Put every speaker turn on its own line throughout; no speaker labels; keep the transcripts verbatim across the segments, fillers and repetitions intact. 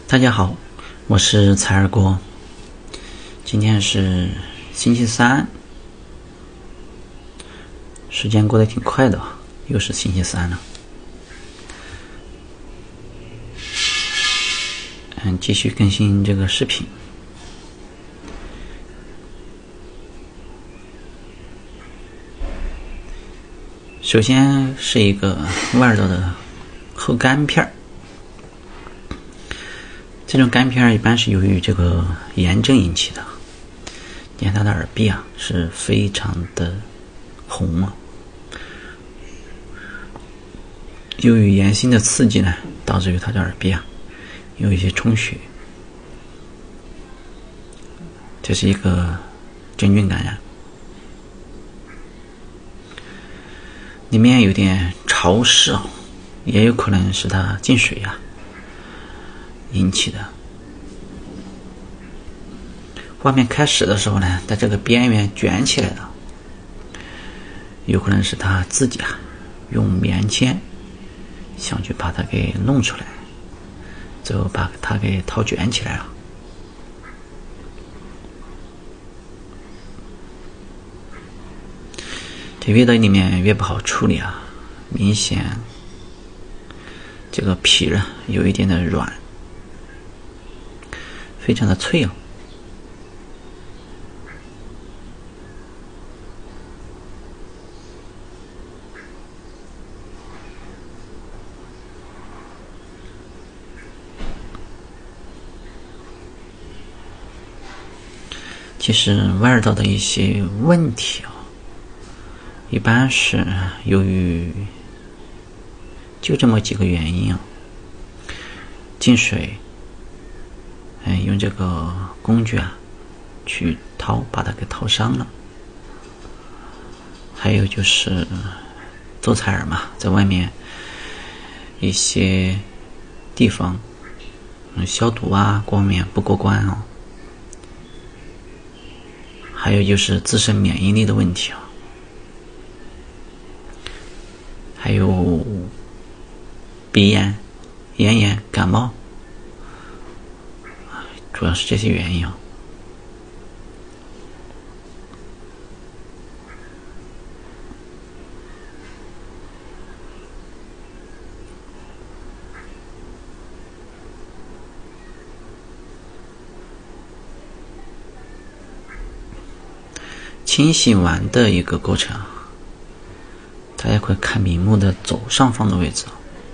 大家好，我是采耳锅。今天是星期三，时间过得挺快的，又是星期三了。嗯，继续更新这个视频。首先是一个外耳道的后干片儿。这种干片一般是由于这个炎症引起的。你看他的耳壁啊是非常的红啊，由于炎性的刺激呢，导致于他的耳壁啊有一些充血，这是一个真菌感染，里面有点潮湿啊，也有可能是它进水啊引起的。画面开始的时候呢，在这个边缘卷起来的，有可能是他自己啊用棉签想去把它给弄出来，最后把它给套卷起来了。这越到里面越不好处理啊，明显这个皮啊有一点的软，非常的脆啊。其实外耳道的一些问题啊，一般是由于就这么几个原因啊，进水，哎，用这个工具啊去掏，把它给掏伤了。还有就是做采耳嘛，在外面一些地方，嗯，消毒啊，过面不过关啊。还有就是自身免疫力的问题啊，还有鼻炎、咽炎、感冒，主要是这些原因啊。清洗完的一个过程，大家会看屏幕的左上方的位置，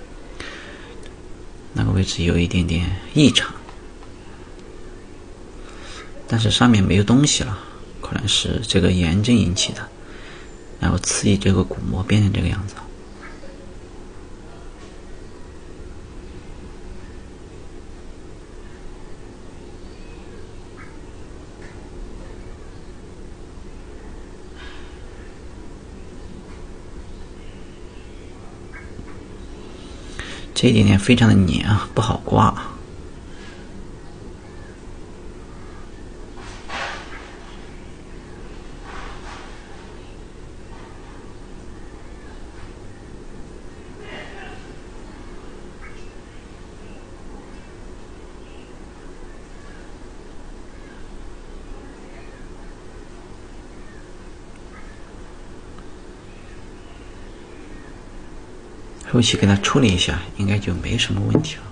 那个位置有一点点异常，但是上面没有东西了，可能是这个炎症引起的，然后刺激这个鼓膜变成这个样子。这一点点非常的黏啊，不好刮。后期给它处理一下，应该就没什么问题了。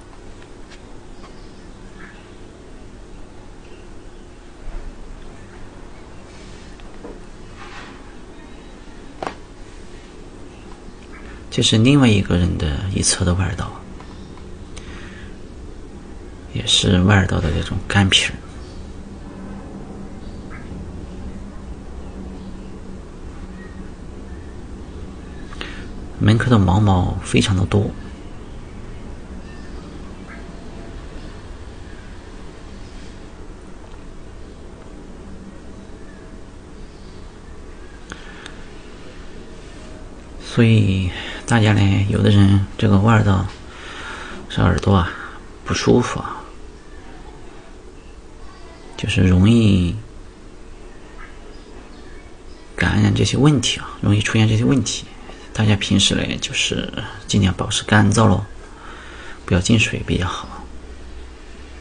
这是另外一个人的一侧的外耳道，也是外耳道的这种干皮。门口的毛毛非常的多，所以大家呢，有的人这个外耳道是耳朵啊不舒服啊，就是容易感染这些问题啊，容易出现这些问题。大家平时呢就是尽量保持干燥咯，不要进水比较好。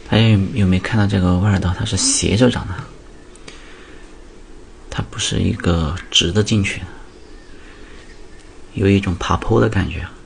大家有有没有看到这个外耳道它是斜着长的，它不是一个直的进去的，有一种爬坡的感觉。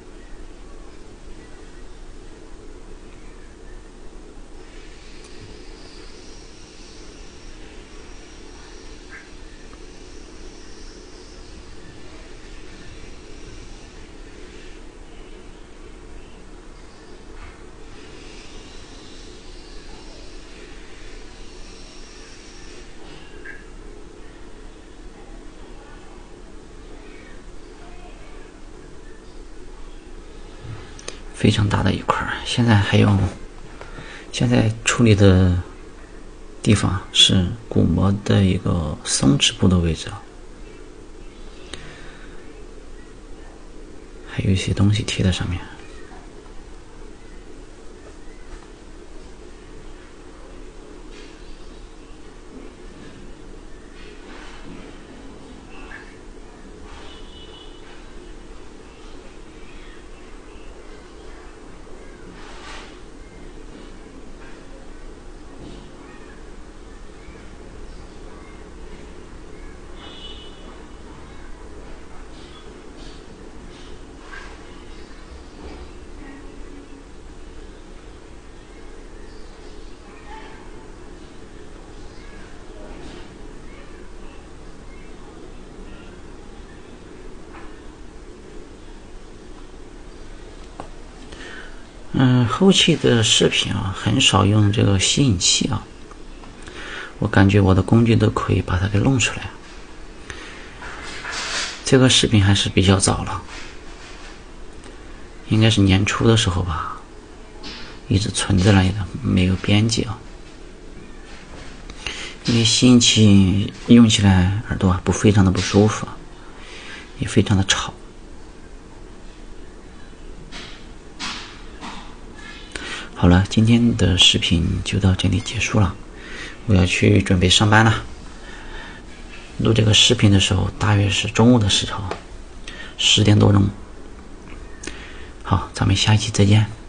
非常大的一块，现在还有，现在处理的地方是鼓膜的一个松弛部的位置，还有一些东西贴在上面。嗯，后期的视频啊，很少用这个吸引器啊，我感觉我的工具都可以把它给弄出来。这个视频还是比较早了，应该是年初的时候吧，一直存在那里的，没有编辑啊。因为吸引器用起来耳朵不非常的不舒服，也非常的吵。好了，今天的视频就到这里结束了，我要去准备上班了。录这个视频的时候大约是中午的时候，十点多钟。好，咱们下一期再见。